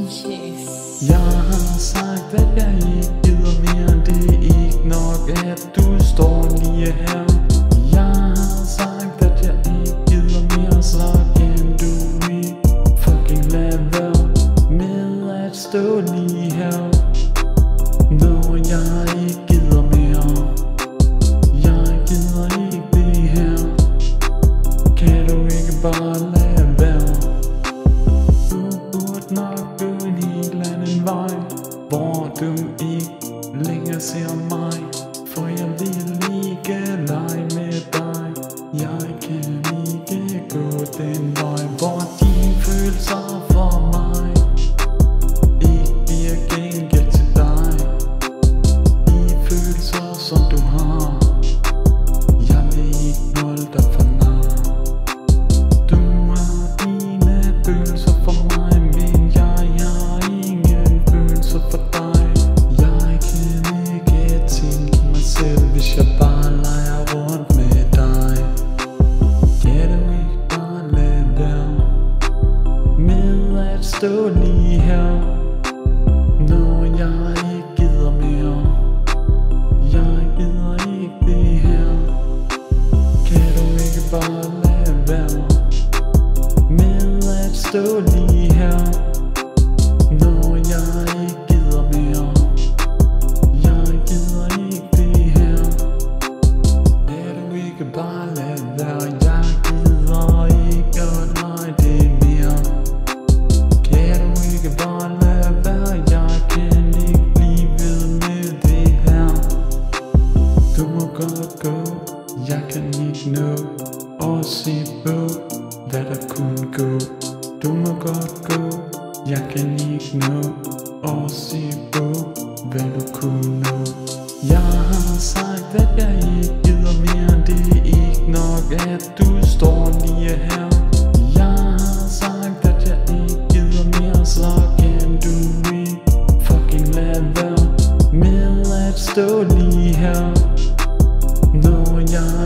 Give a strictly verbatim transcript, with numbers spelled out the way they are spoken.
chef. Jeg har sagt, at jeg ikke gider mere. Det er ikke nok, at du står lige her. Jeg har sagt, at jeg ikke gider mere. Så kan du ikke fucking lade være med at stå lige her, når jeg ikke gider mere. Jeg gider ikke det her. Kan du ikke bare lade være? Du burde nok gå en helt anden vej, hvor du ikke længere ser mig. For jeg vil ikke lege med dig. Jeg kan ikke gå den vej, hvor dine følelser for mig ikke bliver gengældt til dig. De følelser som du har, jeg vil ikke holde dig for nar. Du har dine følelser for mig, men jeg har ingen følelser for dig. Jeg kan ikke tænke mig selv, hvis jeg bare leger rundt med dig. Kan du ikke bare lade være med at stå lige her, når jeg ikke gider mere. Jeg gider ikke det her. Kan du ikke bare lade være med at stå lige her, når jeg ikke gider mere. Jeg gider ikke det her. Kan du ikke bare lade være? Jeg gider ikke at lege det mere. Kan du ikke bare lade være? Jeg kan ikke blive ved med det her. Du må godt gå, jeg kan ikke nå at se på, hvad der kunne gå. Du må godt gå, jeg kan ikke nå at se på, hvad du kunne nå. Jeg har sagt, at jeg ikke gider mere. Det er ikke nok, at du står lige her. Jeg har sagt, at jeg ikke gider mere. Så kan du ikke fucking lade være med at stå lige her, når jeg